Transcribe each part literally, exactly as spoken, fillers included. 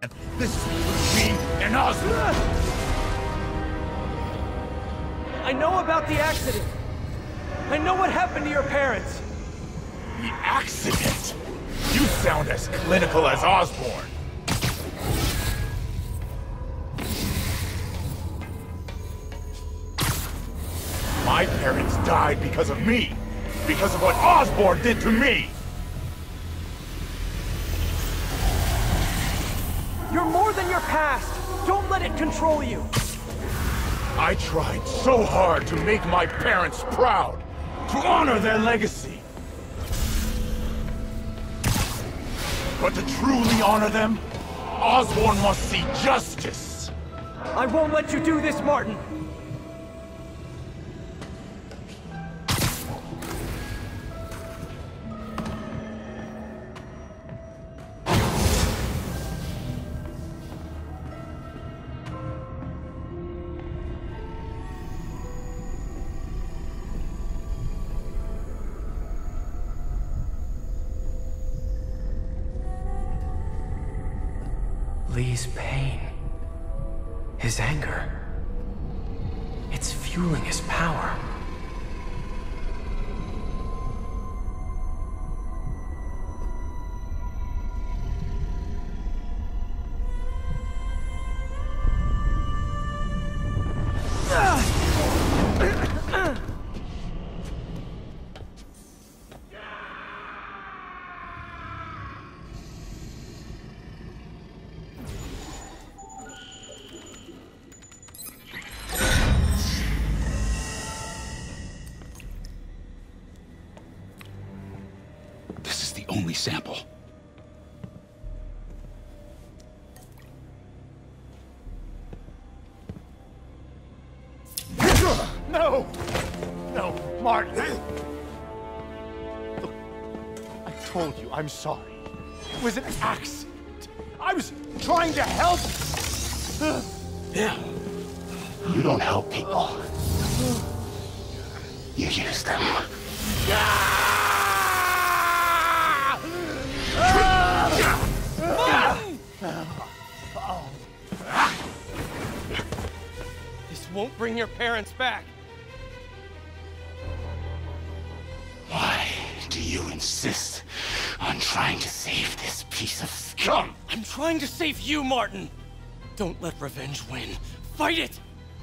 This is between me and Osborn. I know about the accident. I know what happened to your parents. The accident? You sound as clinical as Osborn. My parents died because of me. Because of what Osborn did to me. You're more than your past. Don't let it control you. I tried so hard to make my parents proud. To honor their legacy. But to truly honor them, Osborn must see justice. I won't let you do this, Martin. Lee's pain, his anger, it's fueling his power. Only sample. No! No, Martin! Look, I told you I'm sorry. It was an accident. I was trying to help. Yeah. You don't help people. You use them. This won't bring your parents back. Why do you insist on trying to save this piece of scum? I'm trying to save you, Martin. Don't let revenge win. Fight it!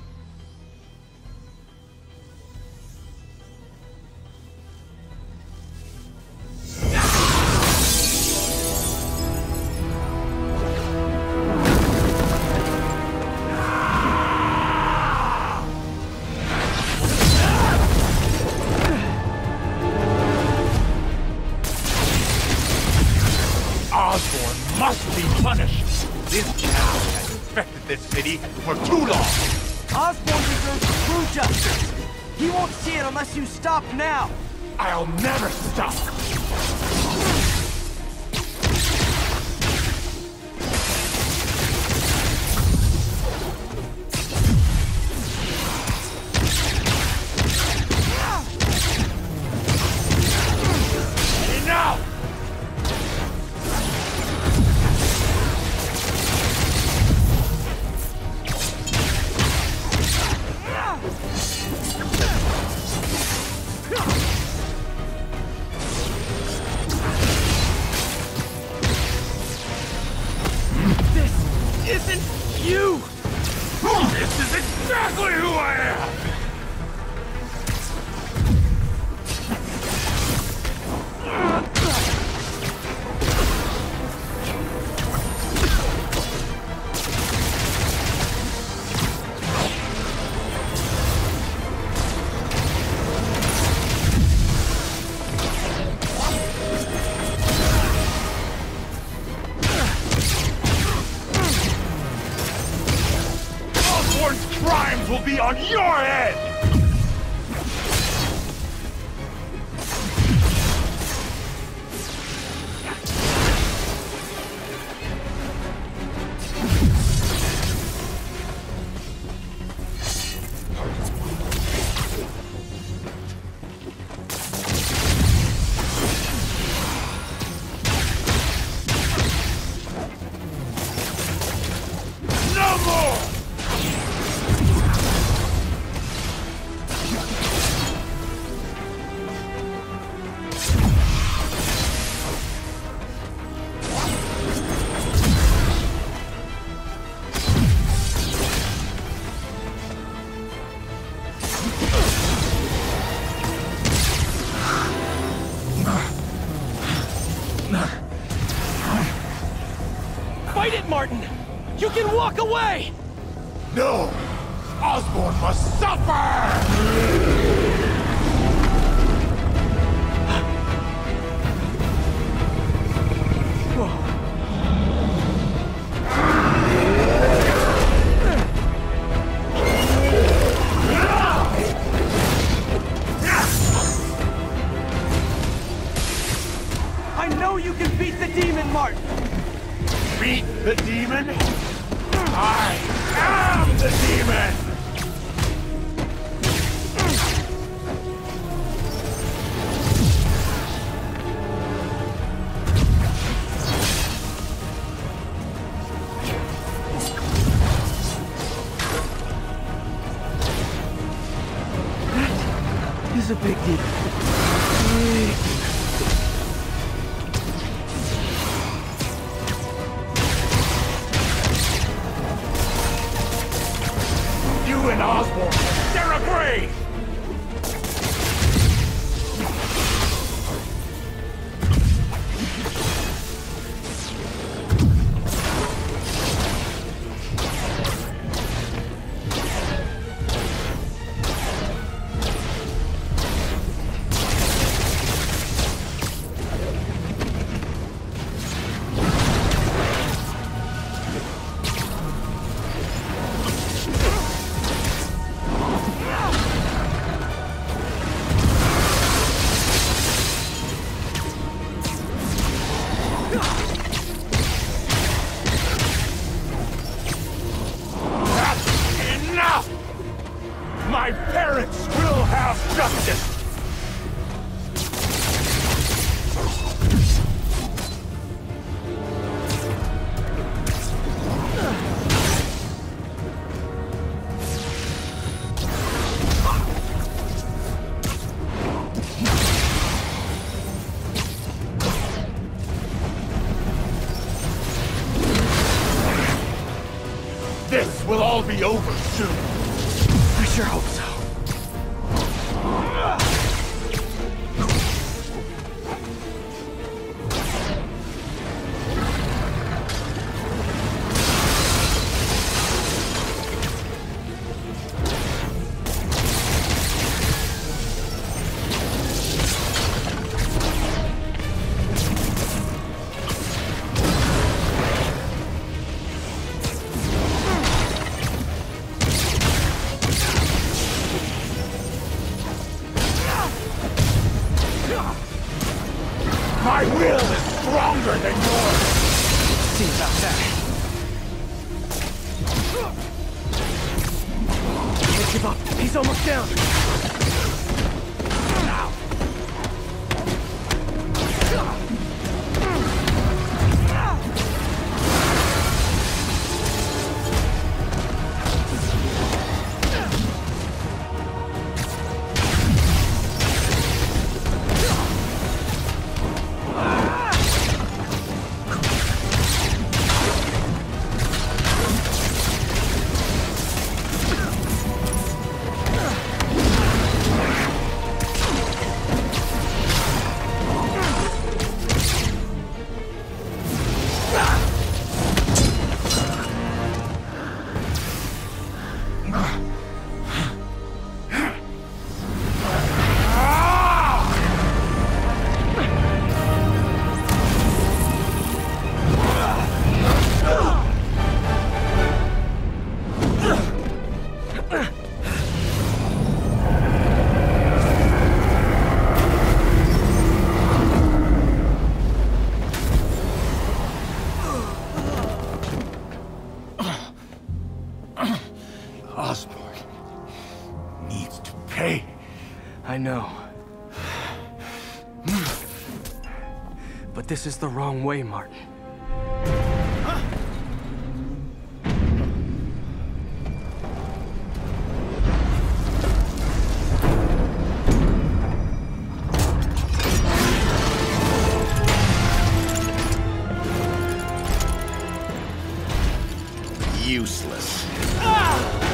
Osborn must be punished. This cow has infected this city for too long. Osborn deserves true justice. He won't see it unless you stop now. I'll never stop. Enough! Isn't you! This is exactly who I am! Osborn's crimes will be on your head! Martin! You can walk away! No! Osborn must suffer! I know you can beat the demon, Martin! Beat the demon? I am the demon! That is a big demon. Big demon. You and Osborn share a grave! My parents will have justice! This will all be over soon. I sure hope so. My will is stronger than yours! See about that. Can't give up. He's almost down. Now. Osborn needs to pay. I know. But this is the wrong way, Martin. Useless. Ah!